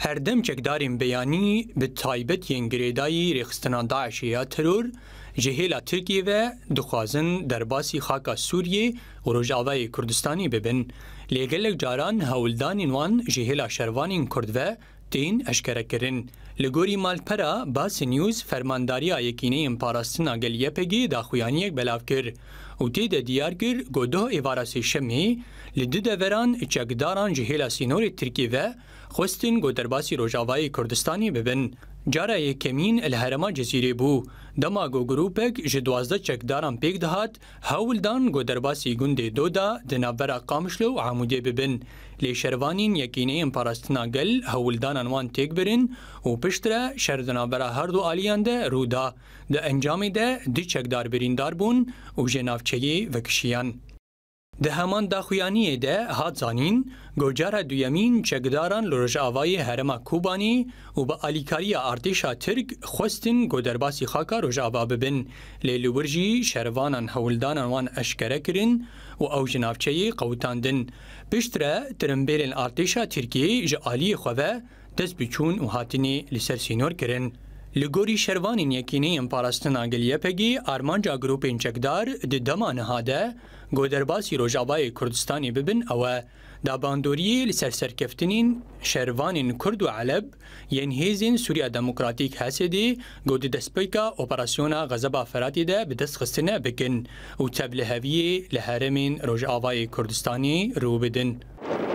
هردم چکدارین بیانی به تایبت ینگریدایی ریخستان داعشی یا ترور جهیلا ترکیه و دخوازن در باسی خاکا سوریه و روجاوای کردستانی ببن لگلک جاران هولدانین وان جهیلا شروانین کرد و تین اشکره کرن. لگوری مالپرا باس نیوز فرمانداریا یکینه امپاراستنا گلیه پگی داخویانی یک بلاف کر و تید دیار کر گوده ایواراسی شمی لده دوران چکداران جهیلا سینور ترکیه و خوستین گودرباسی روجاوای کردستانی ببن. جارا یکمین الهرما جزیره بو دما گو گروپک جدوازده چکداران پیک دهات هولدان گودرباسی گنده دودا دنابرا قامشلو و عمودی ببن لی شروانین یکینه امپاراستنا گل هولدان انوان تیک برن و پشتره شردنابرا هر دو آلیان ده رودا ده انجام ده دی چکدار بریندار بون و جنافچهی و کشیان. ده همان داخویانیه ده هات زانین گوجار دویمین چکداران لروجاوای هرما کوبانی و با آلیکاری ارتشا ترک خوستن گودرباسی خاکا روجاوا ببن لیلو برجی شروانان هولدانان وان اشکره کرن و او جنافچهی قوتاندن پشتره ترمبیرن ارتشا ترکیه جعالی خواه دست بچون و هاتنی لسر سینور کرن. لگوری شروانین یکینه امپاراستنا گلیه پگی آرمانجا گروپین چکدار ده دمان هاده گودرباسی روجاوای کردستانی ببن اوه دا باندوریه لسر سرکفتنین شروانین کرد و علب ینهیزین سوریا دموکراتیک حسدی گود دسپیکا اپراسیونا غزبا فراتی ده به دست خستنه بکن و تبلهویه لحرمین روجاوای کردستانی رو بدن.